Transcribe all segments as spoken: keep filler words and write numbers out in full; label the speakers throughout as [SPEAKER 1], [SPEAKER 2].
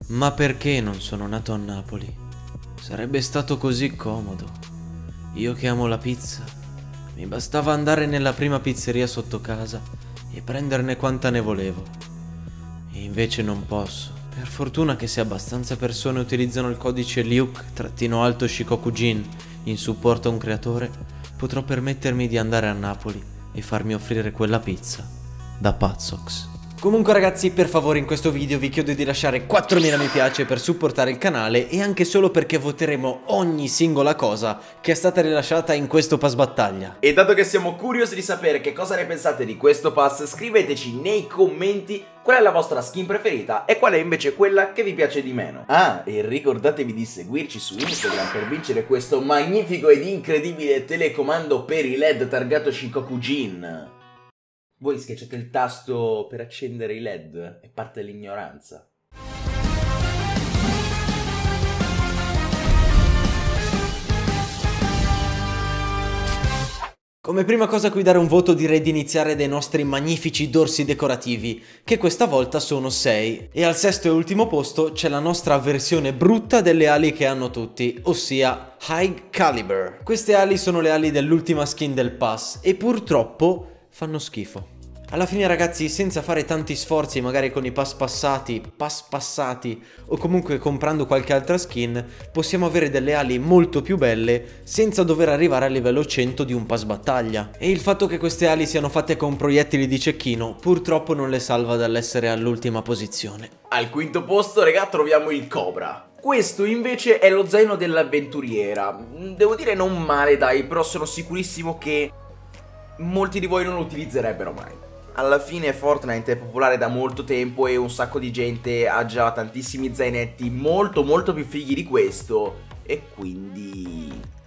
[SPEAKER 1] Ma perché non sono nato a Napoli? Sarebbe stato così comodo. Io che amo la pizza, mi bastava andare nella prima pizzeria sotto casa e prenderne quanta ne volevo. E invece non posso. Per fortuna che se abbastanza persone utilizzano il codice Luke-alto Shikokujin in supporto a un creatore, potrò permettermi di andare a Napoli e farmi offrire quella pizza da Pazzox. Comunque ragazzi, per favore in questo video vi chiedo di lasciare quattromila mi piace per supportare il canale e anche solo perché voteremo ogni singola cosa che è stata rilasciata in questo pass battaglia.
[SPEAKER 2] E dato che siamo curiosi di sapere che cosa ne pensate di questo pass, scriveteci nei commenti qual è la vostra skin preferita e qual è invece quella che vi piace di meno. Ah, e ricordatevi di seguirci su Instagram per vincere questo magnifico ed incredibile telecomando per i L E D targato Shikokujin. Voi schiacciate il tasto per accendere i L E D e parte l'ignoranza.
[SPEAKER 1] Come prima cosa a cui dare un voto direi di iniziare dai nostri magnifici dorsi decorativi, che questa volta sono sei. E al sesto e ultimo posto c'è la nostra versione brutta delle ali che hanno tutti, ossia High Caliber. Queste ali sono le ali dell'ultima skin del pass e purtroppo fanno schifo. Alla fine ragazzi, senza fare tanti sforzi magari con i pass passati, pass passati o comunque comprando qualche altra skin, possiamo avere delle ali molto più belle senza dover arrivare a livello cento di un pass battaglia. E il fatto che queste ali siano fatte con proiettili di cecchino purtroppo non le salva dall'essere all'ultima posizione.
[SPEAKER 2] Al quinto posto, raga, troviamo il Cobra. Questo invece è lo zaino dell'avventuriera. Devo dire non male dai, però sono sicurissimo che molti di voi non lo utilizzerebbero mai. Alla fine Fortnite è popolare da molto tempo e un sacco di gente ha già tantissimi zainetti molto molto più fighi di questo e quindi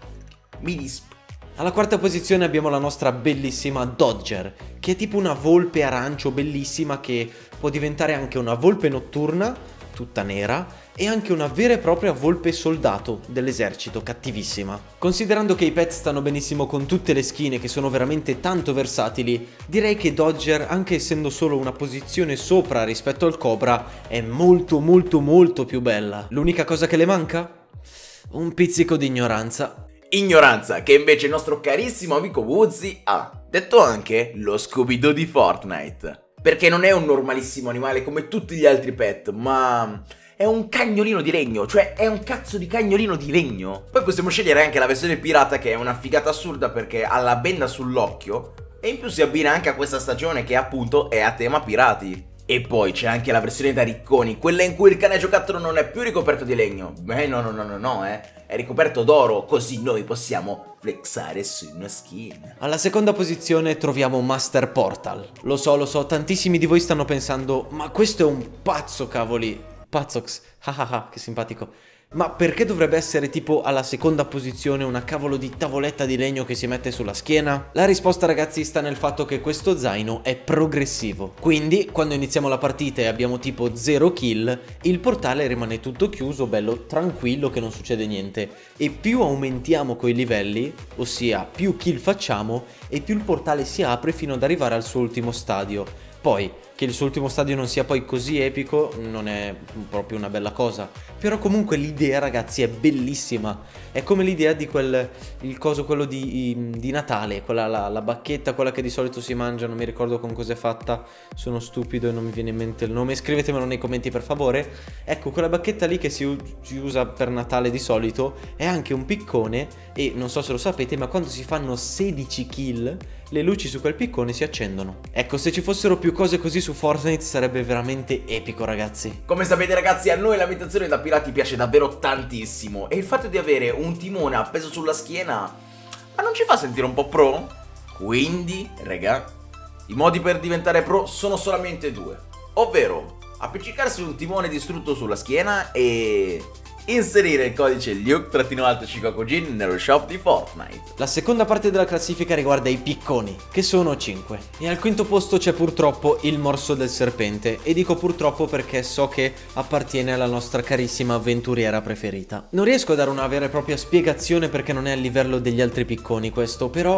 [SPEAKER 2] mi dispiace.
[SPEAKER 1] Alla quarta posizione abbiamo la nostra bellissima Dodger, che è tipo una volpe arancio bellissima che può diventare anche una volpe notturna, tutta nera, e anche una vera e propria volpe soldato dell'esercito, cattivissima. Considerando che i pet stanno benissimo con tutte le skin e che sono veramente tanto versatili, direi che Dodger, anche essendo solo una posizione sopra rispetto al Cobra, è molto molto molto più bella. L'unica cosa che le manca? Un pizzico di ignoranza.
[SPEAKER 2] Ignoranza che invece il nostro carissimo amico Woozie ha, detto anche lo Scooby-Doo di Fortnite. Perché non è un normalissimo animale come tutti gli altri pet, ma è un cagnolino di legno, cioè è un cazzo di cagnolino di legno. Poi possiamo scegliere anche la versione pirata che è una figata assurda perché ha la benda sull'occhio e in più si abbina anche a questa stagione che appunto è a tema pirati. E poi c'è anche la versione da ricconi, quella in cui il cane giocattolo non è più ricoperto di legno. Beh no no no no no eh, è ricoperto d'oro, così noi possiamo flexare su una skin.
[SPEAKER 1] Alla seconda posizione troviamo Master Portal. Lo so, lo so, tantissimi di voi stanno pensando, ma questo è un pazzo cavoli. Pazzox, hahaha, che simpatico. Ma perché dovrebbe essere tipo alla seconda posizione una cavolo di tavoletta di legno che si mette sulla schiena? La risposta ragazzi sta nel fatto che questo zaino è progressivo. Quindi quando iniziamo la partita e abbiamo tipo zero kill, il portale rimane tutto chiuso, bello tranquillo che non succede niente. E più aumentiamo coi livelli, ossia più kill facciamo, e più il portale si apre fino ad arrivare al suo ultimo stadio. Poi, che il suo ultimo stadio non sia poi così epico non è proprio una bella cosa. Però comunque l'idea ragazzi è bellissima. È come l'idea di quel, il coso quello di, di Natale, quella, la, la bacchetta, quella che di solito si mangia, non mi ricordo con cosa è fatta, sono stupido e non mi viene in mente il nome, scrivetemelo nei commenti per favore. Ecco, quella bacchetta lì che si, si usa per Natale di solito è anche un piccone e non so se lo sapete, ma quando si fanno sedici kill le luci su quel piccone si accendono. Ecco, se ci fossero più cose così su Fortnite sarebbe veramente epico ragazzi.
[SPEAKER 2] Come sapete ragazzi, a noi l'ambientazione da pirati piace davvero tantissimo e il fatto di avere un timone appeso sulla schiena, ma non ci fa sentire un po' pro? Quindi, raga, i modi per diventare pro sono solamente due, ovvero appiccicarsi un timone distrutto sulla schiena e inserire il codice Luke-alto Shikokujin nello shop di Fortnite.
[SPEAKER 1] La seconda parte della classifica riguarda i picconi, che sono cinque. E al quinto posto c'è purtroppo il morso del serpente. E dico purtroppo perché so che appartiene alla nostra carissima avventuriera preferita. Non riesco a dare una vera e propria spiegazione perché non è a livello degli altri picconi questo, però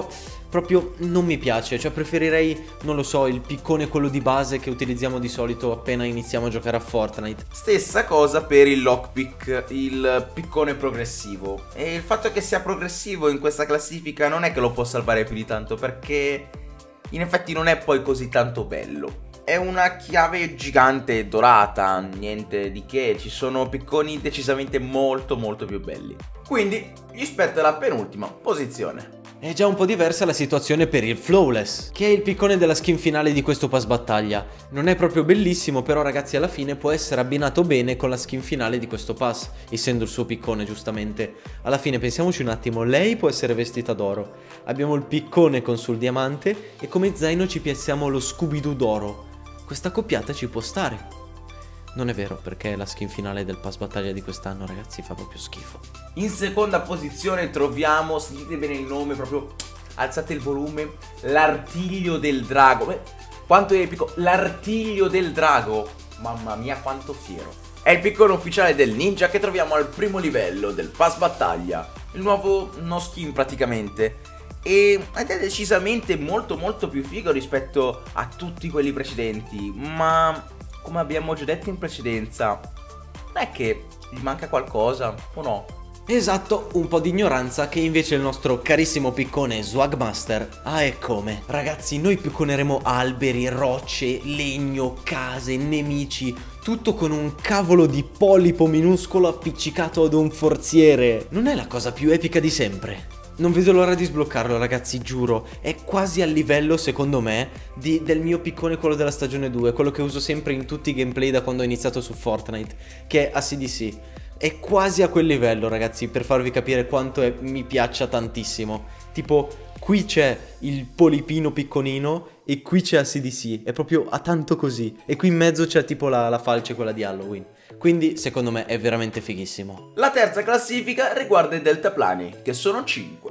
[SPEAKER 1] proprio non mi piace, cioè preferirei, non lo so, il piccone quello di base che utilizziamo di solito appena iniziamo a giocare a Fortnite.
[SPEAKER 2] Stessa cosa per il lockpick, il piccone progressivo. E il fatto che sia progressivo in questa classifica non è che lo può salvare più di tanto, perché in effetti non è poi così tanto bello. È una chiave gigante dorata, niente di che, ci sono picconi decisamente molto molto più belli. Quindi gli spetta la penultima posizione.
[SPEAKER 1] È già un po' diversa la situazione per il Flawless, che è il piccone della skin finale di questo pass battaglia. Non è proprio bellissimo, però ragazzi alla fine può essere abbinato bene con la skin finale di questo pass, essendo il suo piccone giustamente. Alla fine pensiamoci un attimo, lei può essere vestita d'oro, abbiamo il piccone con sul diamante e come zaino ci piazziamo lo Scooby-Doo d'oro. Questa coppiata ci può stare. Non è vero, perché la skin finale del pass battaglia di quest'anno, ragazzi, fa proprio schifo.
[SPEAKER 2] In seconda posizione troviamo, sentite bene il nome, proprio alzate il volume, l'artiglio del drago. Beh, quanto è epico, l'artiglio del drago. Mamma mia, quanto fiero. È il piccone ufficiale del ninja che troviamo al primo livello del pass battaglia. Il nuovo no skin praticamente. Ed è decisamente molto molto più figo rispetto a tutti quelli precedenti. Ma come abbiamo già detto in precedenza, non è che gli manca qualcosa o no?
[SPEAKER 1] Esatto, un po' di ignoranza che invece il nostro carissimo piccone Swagmaster ha e come. Ragazzi, noi picconeremo alberi, rocce, legno, case, nemici, tutto con un cavolo di polipo minuscolo appiccicato ad un forziere. Non è la cosa più epica di sempre? Non vedo l'ora di sbloccarlo, ragazzi, giuro. È quasi al livello, secondo me, di, del mio piccone, quello della stagione due. Quello che uso sempre in tutti i gameplay da quando ho iniziato su Fortnite, che è A C D C. È quasi a quel livello, ragazzi, per farvi capire quanto è, mi piaccia tantissimo. Tipo, qui c'è il polipino picconino e qui c'è A C D C. È proprio a tanto così. E qui in mezzo c'è tipo la, la falce, quella di Halloween. Quindi secondo me è veramente fighissimo.
[SPEAKER 2] La terza classifica riguarda i deltaplani, che sono cinque.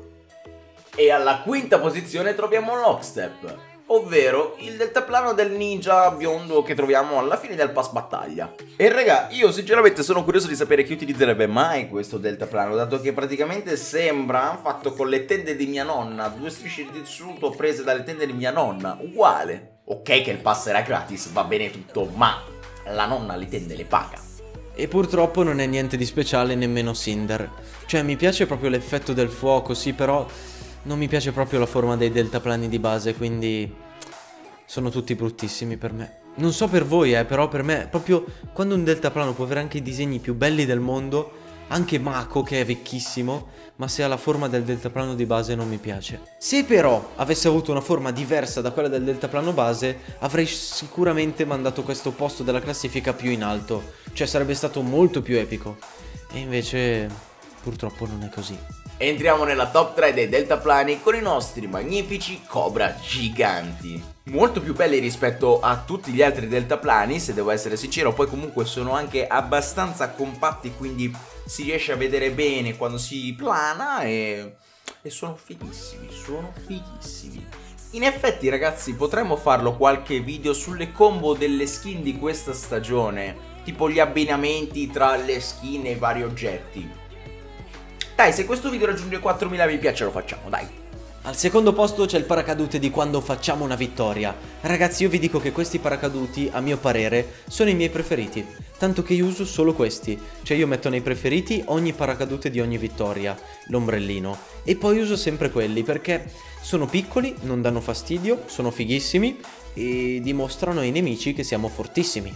[SPEAKER 2] E alla quinta posizione troviamo Lockstep, ovvero il deltaplano del ninja biondo che troviamo alla fine del pass battaglia. E raga, io sinceramente sono curioso di sapere chi utilizzerebbe mai questo deltaplano, dato che praticamente sembra fatto con le tende di mia nonna, due strisce di tessuto prese dalle tende di mia nonna, uguale. Ok che il pass era gratis, va bene tutto, ma la nonna le tende le paga.
[SPEAKER 1] E purtroppo non è niente di speciale nemmeno Cinder. Cioè mi piace proprio l'effetto del fuoco, sì, però non mi piace proprio la forma dei deltaplani di base, quindi sono tutti bruttissimi per me. Non so per voi, eh, però per me proprio quando un deltaplano può avere anche i disegni più belli del mondo, anche Mako che è vecchissimo, ma se ha la forma del deltaplano di base non mi piace. Se però avesse avuto una forma diversa da quella del deltaplano base, avrei sicuramente mandato questo posto della classifica più in alto, cioè sarebbe stato molto più epico. E invece purtroppo non è così.
[SPEAKER 2] Entriamo nella top tre dei deltaplani con i nostri magnifici Cobra giganti. Molto più belli rispetto a tutti gli altri deltaplani, se devo essere sincero. Poi comunque sono anche abbastanza compatti, quindi si riesce a vedere bene quando si plana e, e sono fighissimi, sono fighissimi. In effetti ragazzi potremmo farlo qualche video sulle combo delle skin di questa stagione, tipo gli abbinamenti tra le skin e i vari oggetti. Dai, se questo video raggiunge quattromila mi piace lo facciamo, dai.
[SPEAKER 1] Al secondo posto c'è il paracadute di quando facciamo una vittoria. Ragazzi, io vi dico che questi paracaduti, a mio parere, sono i miei preferiti. Tanto che io uso solo questi. Cioè io metto nei preferiti ogni paracadute di ogni vittoria, l'ombrellino. E poi uso sempre quelli perché sono piccoli, non danno fastidio, sono fighissimi e dimostrano ai nemici che siamo fortissimi.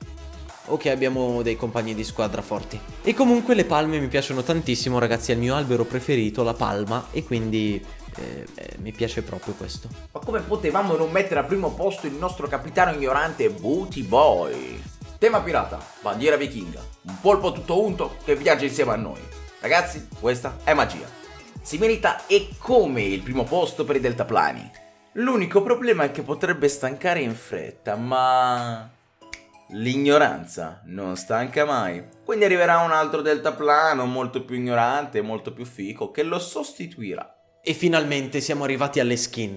[SPEAKER 1] O che abbiamo dei compagni di squadra forti. E comunque le palme mi piacciono tantissimo, ragazzi, è il mio albero preferito, la palma, e quindi eh, eh, mi piace proprio questo.
[SPEAKER 2] Ma come potevamo non mettere al primo posto il nostro capitano ignorante Booty Boy? Tema pirata, bandiera vichinga, un polpo tutto unto che viaggia insieme a noi. Ragazzi, questa è magia. Si merita e come il primo posto per i deltaplani. L'unico problema è che potrebbe stancare in fretta, ma l'ignoranza non stanca mai. Quindi arriverà un altro deltaplano molto più ignorante, molto più fico, che lo sostituirà.
[SPEAKER 1] E finalmente siamo arrivati alle skin.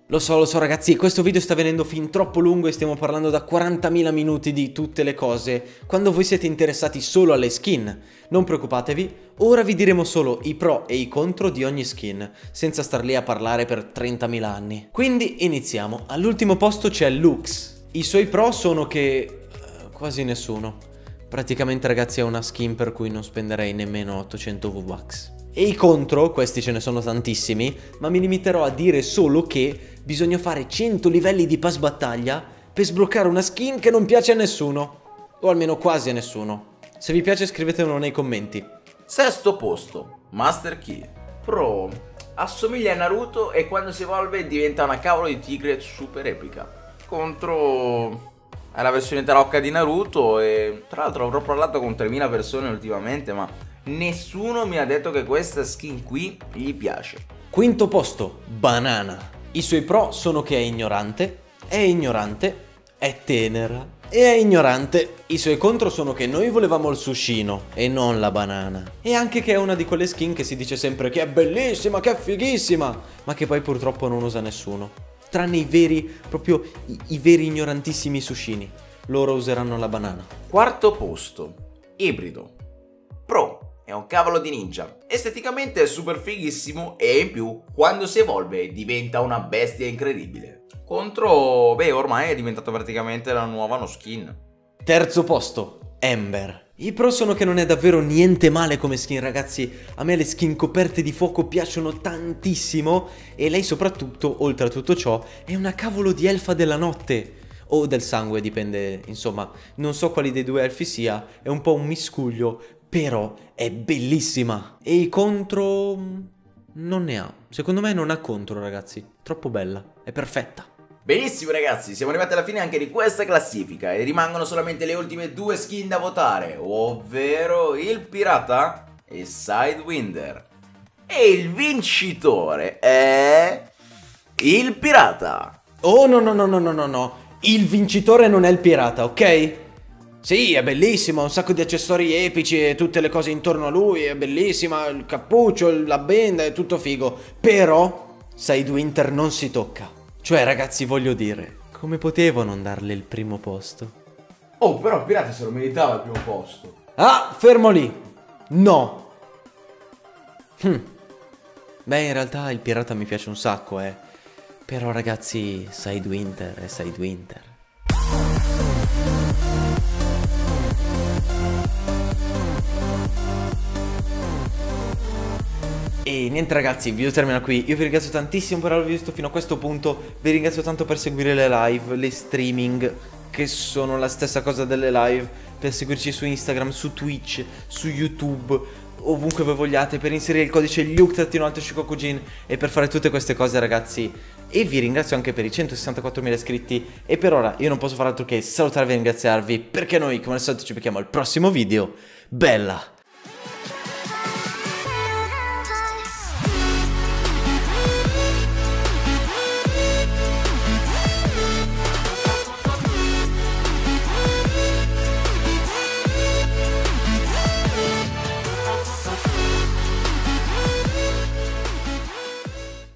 [SPEAKER 1] Lo so, lo so ragazzi, questo video sta venendo fin troppo lungo e stiamo parlando da quarantamila minuti di tutte le cose, quando voi siete interessati solo alle skin. Non preoccupatevi, ora vi diremo solo i pro e i contro di ogni skin, senza star lì a parlare per trentamila anni. Quindi iniziamo. All'ultimo posto c'è Lux. I suoi pro sono che... Uh, quasi nessuno. Praticamente ragazzi è una skin per cui non spenderei nemmeno ottocento V-Bucks. E i contro, questi ce ne sono tantissimi, ma mi limiterò a dire solo che bisogna fare cento livelli di pass battaglia per sbloccare una skin che non piace a nessuno, o almeno quasi a nessuno. Se vi piace scrivetemelo nei commenti.
[SPEAKER 2] Sesto posto, Master Key. Pro, assomiglia a Naruto e quando si evolve diventa una cavolo di tigre super epica. Contro... è la versione tarocca di Naruto e tra l'altro avrò parlato con tremila persone ultimamente, ma nessuno mi ha detto che questa skin qui gli piace.
[SPEAKER 1] Quinto posto, Banana. I suoi pro sono che è ignorante, è ignorante, è tenera e è ignorante. I suoi contro sono che noi volevamo il sushino e non la banana. E anche che è una di quelle skin che si dice sempre che è bellissima, che è fighissima, ma che poi purtroppo non usa nessuno. Tranne i veri, proprio i, i veri ignorantissimi sushini. Loro useranno la banana.
[SPEAKER 2] Quarto posto, Ibrido. Pro. È un cavolo di ninja. Esteticamente è super fighissimo e in più, quando si evolve, diventa una bestia incredibile. Contro, beh, ormai è diventata praticamente la nuova no skin.
[SPEAKER 1] Terzo posto, Ember. I pro sono che non è davvero niente male come skin, ragazzi. A me le skin coperte di fuoco piacciono tantissimo e lei soprattutto, oltre a tutto ciò, è una cavolo di elfa della notte. O del sangue, dipende, insomma, non so quali dei due elfi sia, è un po' un miscuglio. Però è bellissima. E i contro... non ne ha. Secondo me non ha contro, ragazzi. Troppo bella. È perfetta.
[SPEAKER 2] Benissimo ragazzi, siamo arrivati alla fine anche di questa classifica e rimangono solamente le ultime due skin da votare, ovvero il pirata e Sidewinder. E il vincitore è... il pirata.
[SPEAKER 1] Oh no no no no no no no. Il vincitore non è il pirata, ok? Sì, è bellissimo, ha un sacco di accessori epici e tutte le cose intorno a lui, è bellissima, il cappuccio, la benda, è tutto figo. Però Sidewinder non si tocca. Cioè ragazzi, voglio dire, come potevo non darle il primo posto?
[SPEAKER 2] Oh, però il pirata se lo meritava il primo posto.
[SPEAKER 1] Ah, fermo lì. No. Hm. Beh, in realtà il pirata mi piace un sacco, eh. Però ragazzi, Sidewinder è Sidewinder. E niente ragazzi, il video termina qui. Io vi ringrazio tantissimo per avervi visto fino a questo punto. Vi ringrazio tanto per seguire le live, le streaming, che sono la stessa cosa delle live, per seguirci su Instagram, su Twitch, su YouTube, ovunque voi vogliate, per inserire il codice Luke-Shikokujin e per fare tutte queste cose ragazzi. E vi ringrazio anche per i centosessantaquattromila iscritti. E per ora io non posso fare altro che salutarvi e ringraziarvi, perché noi come al solito ci becchiamo al prossimo video. Bella!